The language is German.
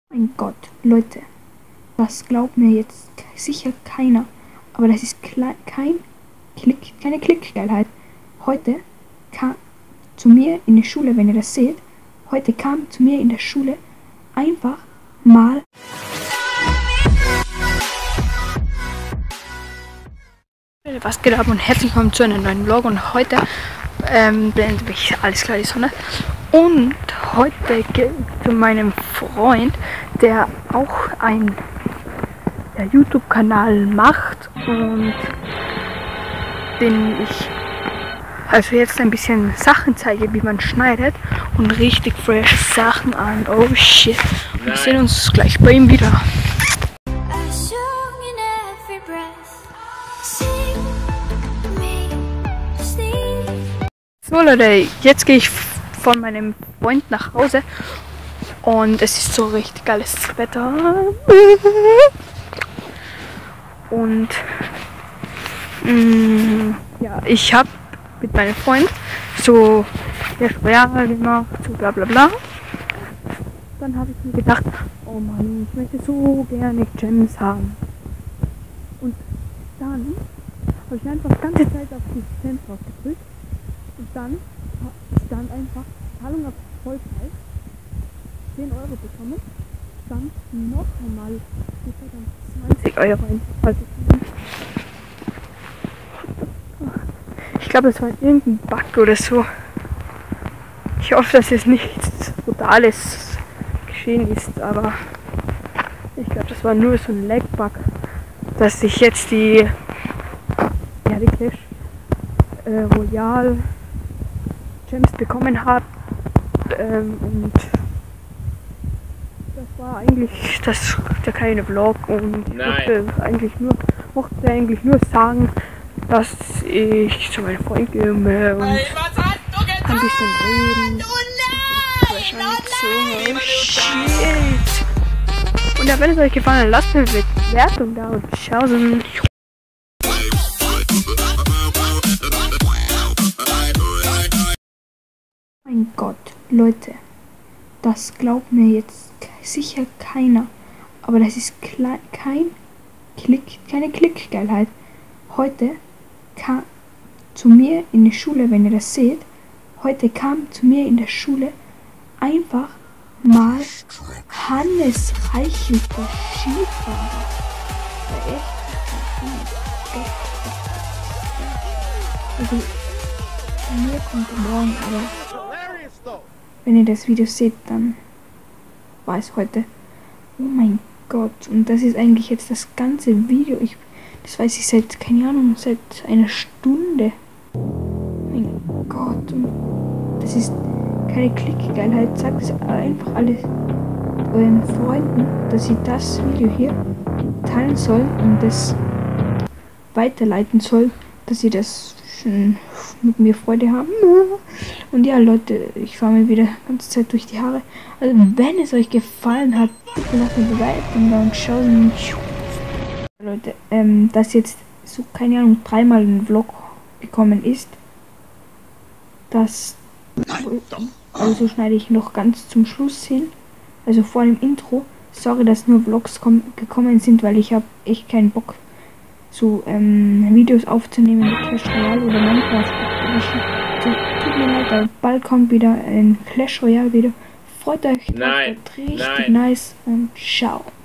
Mein Gott, Leute, das glaubt mir jetzt sicher keiner, aber das ist keine Klickgeilheit. Heute kam zu mir in die Schule, wenn ihr das seht, heute kam zu mir in der Schule einfach mal was geht ab und herzlich willkommen zu einem neuen Vlog und heute blendet mich alles klar die Sonne und heute geht es zu meinem Freund, der auch einen YouTube-Kanal macht und den ich also jetzt ein bisschen Sachen zeige, wie man schneidet und richtig fresh Sachen an. Oh shit. Wir sehen uns gleich bei ihm wieder. So Leute, jetzt gehe ich von meinem Freund nach Hause und es ist so richtig geiles Wetter. Und ja, ich habe mit meinem Freund so Royale gemacht, so bla bla bla. Dann habe ich mir gedacht, oh Mann, ich möchte so gerne Gems haben. Und dann habe ich einfach die ganze Zeit auf die Gems drauf gedrückt. Und dann stand einfach Zahlung auf Vollpreis, 10 Euro bekommen, dann noch einmal 20 Euro in Vollpreis. Ich glaube, das war irgendein Bug oder so. Ich hoffe, dass es nichts Brutales geschehen ist, aber ich glaube, das war nur so ein Lag-Bug, dass ich jetzt die Clash Royale Gems bekommen habe und das war eigentlich der kleine Vlog und ich mochte eigentlich nur sagen, dass ich zu meinem Freund gehe und ein bisschen reden. Wahrscheinlich so, shit. Und ja, wenn es euch gefallen hat, lasst mir eine Bewertung da und ciao. Mein Gott, Leute, das glaubt mir jetzt sicher keiner, aber das ist keine Klickgeilheit. Heute kam zu mir in die Schule, wenn ihr das seht, heute kam zu mir in der Schule einfach mal Hannes Reichel, der Skifahrer. Der echt. Also, mir kommt er morgen, aber wenn ihr das Video seht, dann war es heute. Oh mein Gott, und das ist eigentlich jetzt das ganze Video. Das weiß ich seit, keine Ahnung, seit einer Stunde. Mein Gott, und das ist keine Klickgeilheit. Sagt es einfach alles euren Freunden, dass sie das Video hier teilen sollen und das weiterleiten soll, dass sie das schon mit mir Freude haben. Und ja Leute, ich fahre mir wieder die ganze Zeit durch die Haare. Also wenn es euch gefallen hat, bitte lasst eine Bewertung da und schaut. Leute, dass jetzt so, keine Ahnung, 3-mal ein Vlog gekommen ist, das also schneide ich noch ganz zum Schluss hin, also vor dem Intro. Sorry, dass nur Vlogs gekommen sind, weil ich habe echt keinen Bock, so Videos aufzunehmen mit Clash Royale oder Minecraft. So, tut mir leid, aber bald kommt wieder ein Clash Royale Video. Freut euch, das wird richtig nice und ciao.